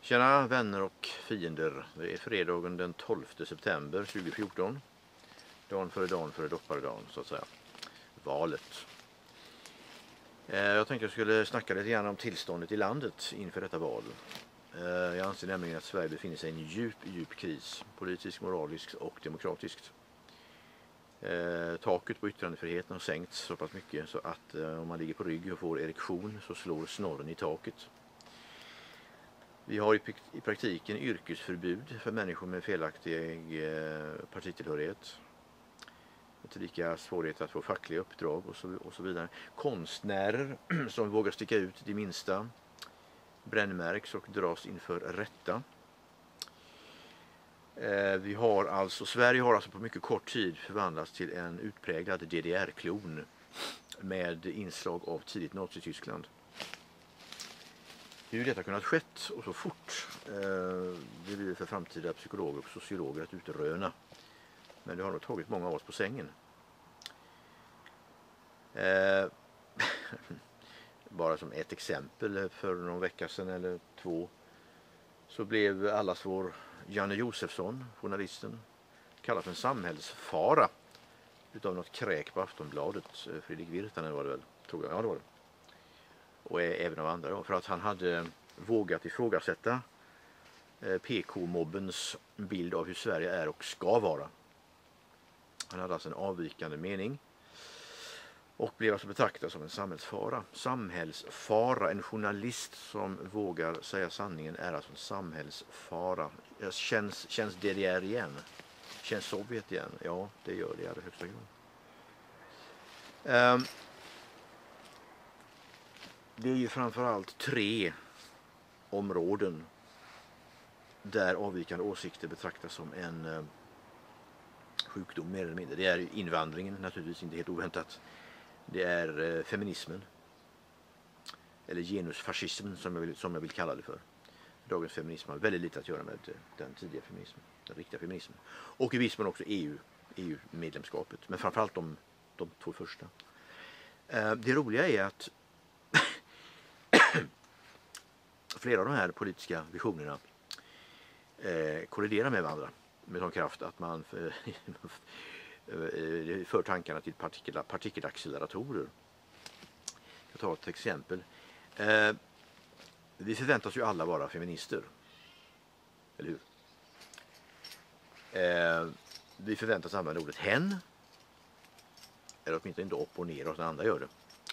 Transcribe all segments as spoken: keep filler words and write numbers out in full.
Tjena vänner och fiender. Det är fredagen den tolfte september tjugohundrafjorton. Dagen före dagen före dopparedagen så att säga. Valet. Jag tänkte jag skulle snacka lite grann om tillståndet i landet inför detta val. Jag anser nämligen att Sverige befinner sig i en djup, djup kris. Politisk, moralisk och demokratiskt. Taket på yttrandefriheten har sänkts så pass mycket så att om man ligger på rygg och får erektion så slår snorren i taket. Vi har i praktiken yrkesförbud för människor med felaktig partitillhörighet. Tillika svårigheter att få fackliga uppdrag och så, och så vidare. Konstnärer som vågar sticka ut det minsta brännmärks och dras inför rätta. Vi har alltså, Sverige har alltså på mycket kort tid förvandlats till en utpräglad D D R-klon med inslag av tidigt Nazityskland. Hur detta kunnat skett och så fort eh, det blir för framtida psykologer och sociologer att utröna. Men det har nog tagit många av oss på sängen. Eh, bara som ett exempel, för någon vecka sedan eller två så blev allas vår Janne Josefsson, journalisten, kallad för en samhällsfara utav något kräk på Aftonbladet. Fredrik Virtanen var det väl, tror jag. Ja, det var det. Och även av andra då, för att han hade vågat ifrågasätta P K-mobbens bild av hur Sverige är och ska vara. Han hade alltså en avvikande mening och blev alltså betraktad som en samhällsfara. Samhällsfara, en journalist som vågar säga sanningen är alltså en samhällsfara. Känns, känns D D R igen? Känns Sovjet igen? Ja, det gör det i allra högsta grad. Um, Det är ju framförallt tre områden där avvikande åsikter betraktas som en eh, sjukdom mer eller mindre. Det är invandringen, naturligtvis inte helt oväntat. Det är eh, feminismen. Eller genusfascismen som jag, vill, som jag vill kalla det för. Dagens feminism har väldigt lite att göra med eh, den tidiga feminismen, den riktiga feminismen. Och i viss mån också E U, E U-medlemskapet. Men framförallt de, de två första. Eh, det roliga är att flera av de här politiska visionerna eh, kolliderar med varandra med sån kraft att man för, för tankarna till partikel, partikelacceleratorer. Jag tar ett exempel. Eh, vi förväntas ju alla vara feminister. Eller hur? Eh, vi förväntas använda ordet hen. Eller åtminstone inte opponera oss när andra gör det.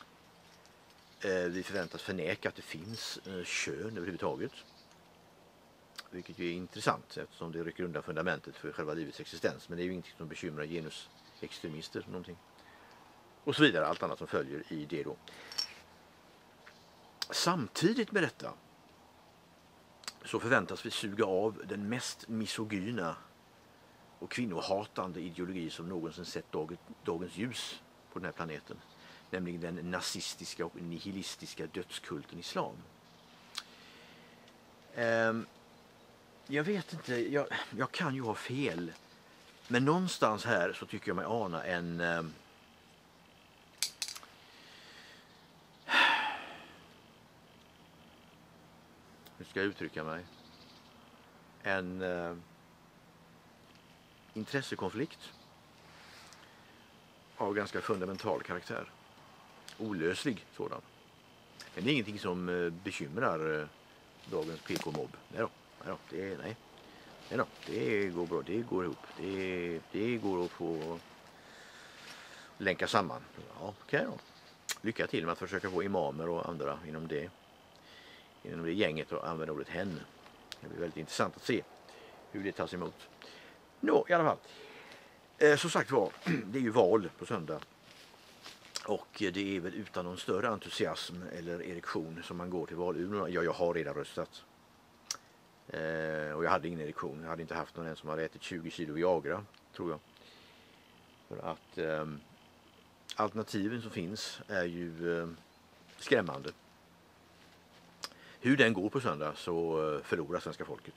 Vi förväntas förneka att det finns kön överhuvudtaget. Vilket ju är intressant eftersom det rycker undan fundamentet för själva livets existens. Men det är ju ingenting som bekymrar genusextremister någonting. Och så vidare, allt annat som följer i det då. Samtidigt med detta så förväntas vi suga av den mest misogyna och kvinnohatande ideologi som någonsin sett dagens ljus på den här planeten. Nämligen den nazistiska och nihilistiska dödskulten islam. Um, jag vet inte, jag, jag kan ju ha fel. Men någonstans här så tycker jag mig ana en... Um, hur ska jag uttrycka mig? En uh, intressekonflikt av ganska fundamental karaktär. Olöslig sådan. Men det är ingenting som bekymrar dagens P K-mobb. Nej då, nej då, det är, nej. Nej då, det går bra, det går ihop. Det, det går att få länka samman. Ja, okej då. Lycka till med att försöka få imamer och andra inom det, inom det gänget att använda ordet hen. Det blir väldigt intressant att se hur det tas emot. Nå, i alla fall. Eh, som sagt var, det är ju val på söndag. Och det är väl utan någon större entusiasm eller erektion som man går till valurnorna. Ja, jag har redan röstat. Eh, och jag hade ingen erektion. Jag hade inte haft någon än som hade ätit tjugo kilo Viagra, tror jag. För att eh, alternativen som finns är ju eh, skrämmande. Hur den går på söndag så eh, förlorar svenska folket.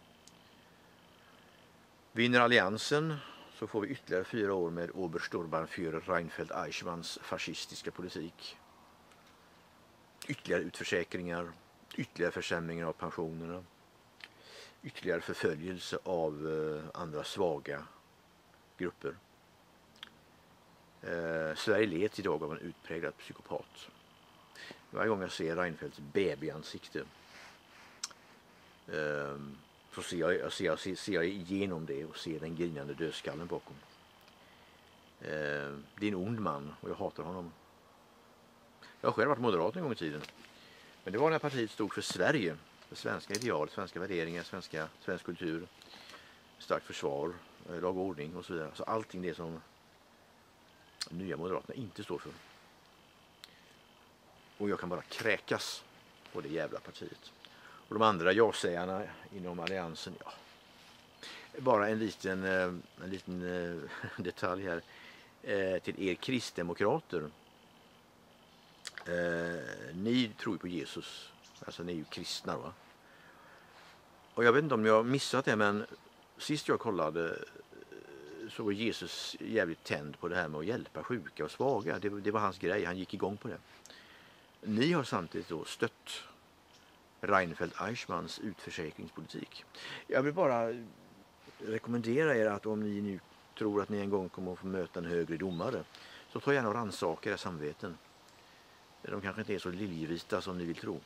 Vinner alliansen så får vi ytterligare fyra år med Obersturmbannführer Reinfeldt Eichmanns fascistiska politik. Ytterligare utförsäkringar, ytterligare försämringar av pensionerna, ytterligare förföljelse av eh, andra svaga grupper. Eh, Sverige leds idag av en utpräglad psykopat. Varje gång jag ser Reinfeldts babyansikte eh, så ser jag, jag, ser, jag, ser, ser jag igenom det och ser den grinande dödskallen bakom. Eh, det är en ond man och jag hatar honom. Jag har själv varit moderat en gång i tiden. Men det var när partiet stod för Sverige, för svenska ideal, svenska värderingar, svenska, svensk kultur, starkt försvar, lag och ordning och så vidare. Så allting det som nya moderaterna inte står för. Och jag kan bara kräkas på det jävla partiet. Och de andra ja-sägarna inom alliansen, ja. Bara en liten, en liten detalj här till er kristdemokrater. Ni tror ju på Jesus. Alltså ni är ju kristna, va? Och jag vet inte om jag har missat det, men sist jag kollade så var Jesus jävligt tänd på det här med att hjälpa sjuka och svaga. Det, det var hans grej, han gick igång på det. Ni har samtidigt då stött Reinfeldt-Eichmanns utförsäkringspolitik. Jag vill bara rekommendera er att om ni nu tror att ni en gång kommer att få möta en högre domare, så ta gärna och rannsaka era samveten. De kanske inte är så liljevita som ni vill tro.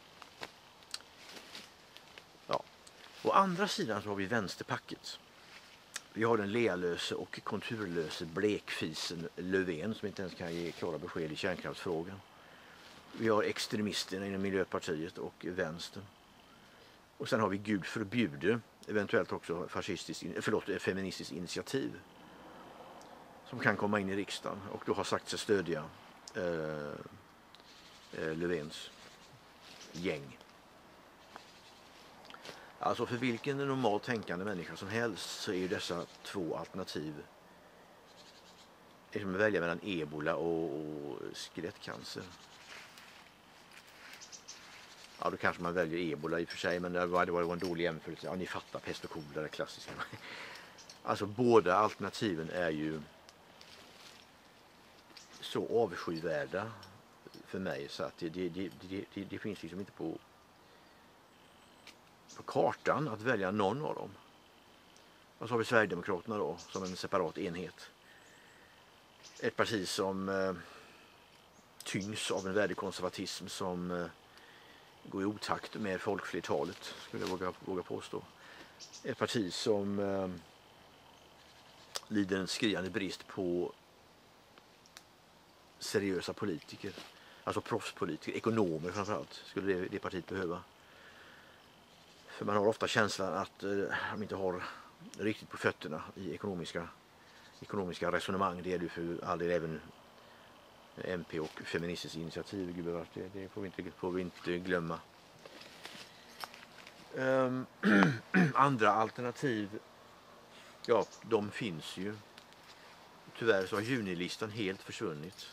Ja. Å andra sidan så har vi vänsterpacket. Vi har den lealöse och konturlöse blekfisen Löfven som inte ens kan ge klara besked i kärnkraftsfrågan. Vi har extremisterna inom Miljöpartiet och vänstern. Och sen har vi Gud förbjude, eventuellt också fascistiskt, förlåt, feministiskt initiativ som kan komma in i riksdagen och då har sagt sig stödja eh, eh, Löfvens gäng. Alltså för vilken normalt tänkande människa som helst så är ju dessa två alternativ som att välja mellan ebola och, och skelettcancer. Ja, då kanske man väljer ebola i och för sig, men det var, det var en dålig jämförelse. Ja, ni fattar, pest och kolera, det klassiska. Alltså båda alternativen är ju så avskyvärda för mig så att det, det, det, det, det, det finns liksom inte på, på kartan att välja någon av dem. Och så har vi Sverigedemokraterna då som en separat enhet. Ett parti som eh, tyngs av en värdekonservatism som eh, går i otakt med folkflertalet, skulle jag våga, våga påstå. Ett parti som eh, lider en skriande brist på seriösa politiker, alltså proffspolitiker, ekonomer framförallt, skulle det, det partiet behöva. För man har ofta känslan att eh, de inte har riktigt på fötterna i ekonomiska, ekonomiska resonemang. Det är ju för all del även M P och feministiskt initiativ, gubevars, det, det får vi inte, får vi inte glömma. Um, andra alternativ, ja, de finns ju. Tyvärr så har junilistan helt försvunnit.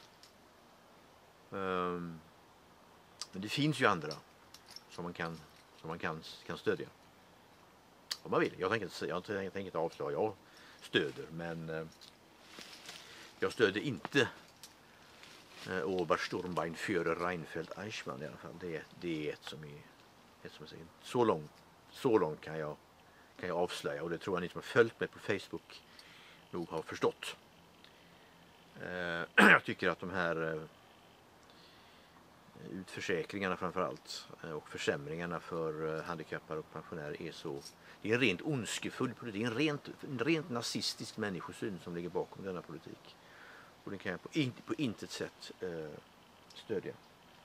Um, men det finns ju andra som man kan, som man kan, kan stödja. Om man vill. Jag tänker inte, jag tänker inte avslöja, jag stöder, men uh, jag stöder inte uh, Obersturmbein för Reinfeldt-Eichmann i alla fall. Det, det är ett som är, ett som är säkert. Så långt, så långt kan jag, kan jag avslöja, och det tror jag ni som har följt mig på Facebook nog har förstått. Uh, jag tycker att de här uh, utförsäkringarna framförallt och försämringarna för handikappade och pensionärer är så, det är en rent ondskefull politik, det är en rent, en rent nazistisk människosyn som ligger bakom denna politik, och den kan jag på, in, på intet sätt eh, stödja.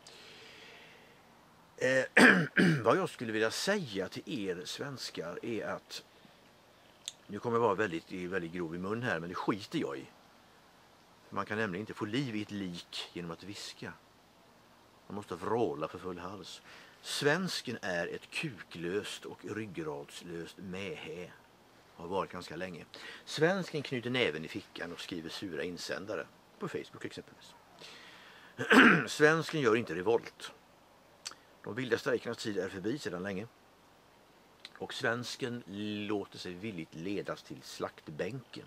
Eh, vad jag skulle vilja säga till er svenskar är att, nu kommer jag vara väldigt, väldigt grov i mun här, men det skiter jag i. Man kan nämligen inte få liv i ett lik genom att viska. Man måste vråla för full hals. Svensken är ett kuklöst och ryggradslöst mähä. Har varit ganska länge. Svensken knyter näven i fickan och skriver sura insändare. På Facebook exempelvis. Svensken gör inte revolt. De vilda strejkernas tid är förbi sedan länge. Och svensken låter sig villigt ledas till slaktbänken.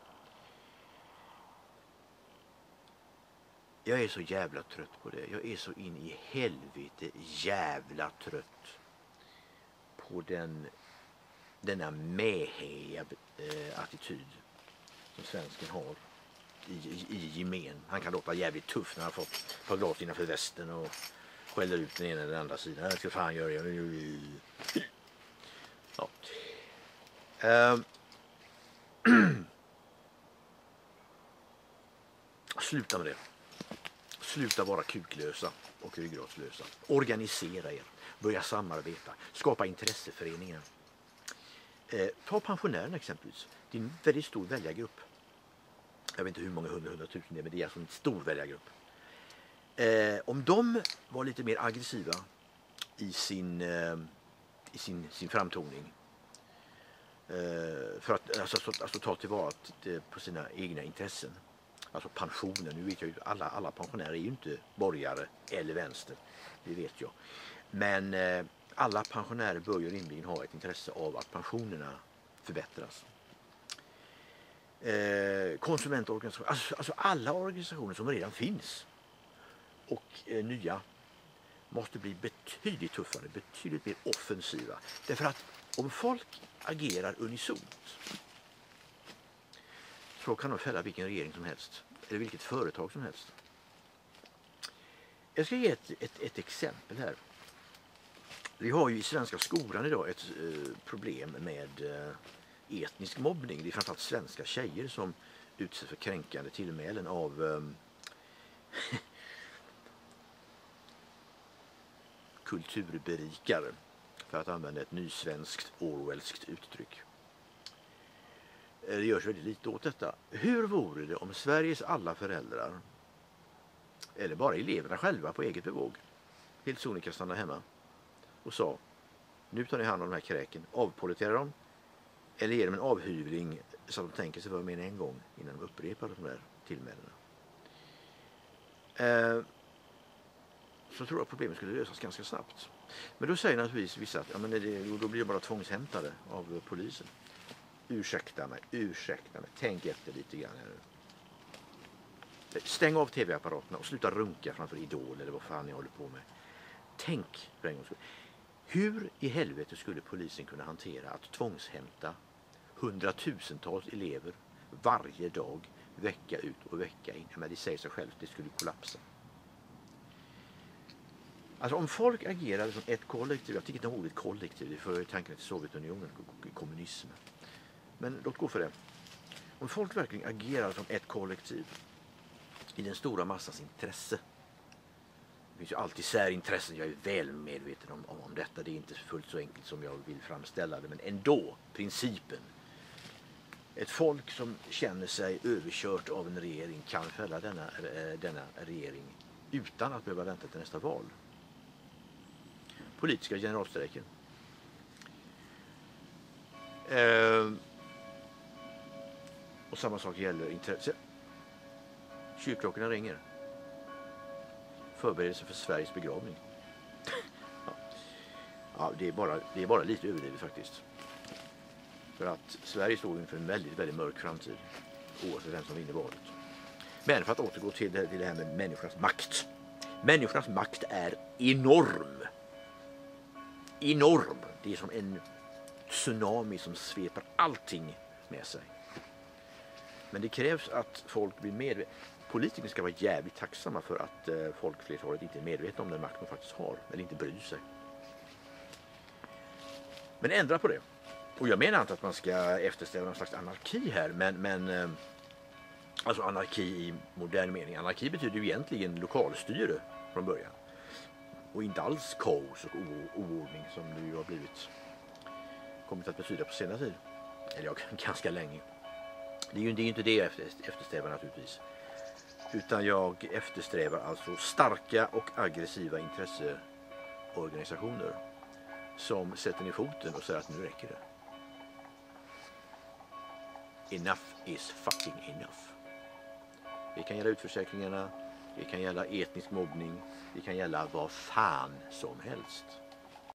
Jag är så jävla trött på det. Jag är så in i helvete jävla trött på den denna mähiga eh, attityd som svensken har i, i, i gemen. Han kan låta jävligt tuff när han fått ett par glas innanför västen och skäller ut den ena eller den andra sidan. Jag ska fan göra det. Ja. Uh. Sluta med det. Sluta vara kuklösa och ryggradslösa. Organisera er. Börja samarbeta. Skapa intresseföreningar. Eh, ta pensionärerna exempelvis. Det är en väldigt stor väljargrupp. Jag vet inte hur många hundra, hundratusen det är, men det är alltså en stor väljargrupp. Eh, om de var lite mer aggressiva i sin, eh, i sin, sin framtoning eh, för att alltså, alltså, alltså ta tillvara på sina egna intressen. Alltså pensionen, nu vet jag ju alla, alla pensionärer är ju inte borgare eller vänster, det vet jag. Men eh, alla pensionärer bör ju rimligen ha ett intresse av att pensionerna förbättras. Eh, konsumentorganisationer, alltså, alltså alla organisationer som redan finns och eh, nya måste bli betydligt tuffare, betydligt mer offensiva. Därför att om folk agerar unisont så kan de fälla vilken regering som helst eller vilket företag som helst. Jag ska ge ett, ett, ett exempel här. Vi har ju i svenska skolan idag ett eh, problem med eh, etnisk mobbning. Det är framförallt svenska tjejer som utsätts för kränkande tillmälen av eh, kulturberikare, för att använda ett nysvenskt Orwellskt uttryck. Det görs väldigt lite åt detta. Hur vore det om Sveriges alla föräldrar, eller bara eleverna själva på eget bevåg, helt sonika stanna hemma och sa: nu tar ni hand om de här kräken, avpoliterar dem eller ger dem en avhyvling så att de tänker sig för mer än en gång innan de upprepar de där tillmälena. Eh, så tror jag att problemet skulle lösas ganska snabbt. Men då säger naturligtvis vissa att ja, men det, då blir det bara tvångshämtade av polisen. Ursäkta mig, ursäkta mig, tänk efter lite grann här nu. Stäng av tv-apparaterna och sluta runka framför Idol eller vad fan ni håller på med. Tänk för en gång skull. Hur i helvete skulle polisen kunna hantera att tvångshämta hundratusentals elever varje dag, vecka ut och vecka in? Men det säger sig självt, det skulle kollapsa. Alltså om folk agerade som ett kollektiv, jag tycker inte om ordet kollektiv, det för tanken till Sovjetunionen och kommunismen. Men låt gå för det. Om folk verkligen agerar som ett kollektiv i den stora massans intresse. Det finns ju alltid särintressen, jag är väl medveten om, om, om detta. Det är inte fullt så enkelt som jag vill framställa det, men ändå, principen. Ett folk som känner sig överkört av en regering kan fälla denna, denna regering utan att behöva vänta till nästa val. Politiska generalstrejken. Eh, och samma sak gäller intresse. Kyrkklockorna ringer. Förberedelse för Sveriges begravning. ja. Ja, det är bara, det är bara lite överdrivet faktiskt. För att Sverige står inför en väldigt, väldigt mörk framtid. Oavsett vem som vinner valet. Men för att återgå till det, till det här med människornas makt. Människornas makt är enorm. Enorm. Det är som en tsunami som sveper allting med sig. Men det krävs att folk blir medvetna. Politiker ska vara jävligt tacksamma för att eh, folkflertalet inte är medvetna om den makt de faktiskt har. Eller inte bryr sig. Men ändra på det. Och jag menar inte att man ska efterställa någon slags anarki här. Men, men eh, alltså anarki i modern mening. Anarki betyder ju egentligen lokalstyre från början. Och inte alls kaos och oordning som det ju har blivit kommit att betyda på senare tid. Eller ja, ganska länge. Det är ju det är inte det jag eftersträvar naturligtvis. Utan jag eftersträvar alltså starka och aggressiva intresseorganisationer som sätter ner foten och säger att nu räcker det. Enough is fucking enough. Det kan gälla utförsäkringarna, det kan gälla etnisk mobbning, det kan gälla vad fan som helst.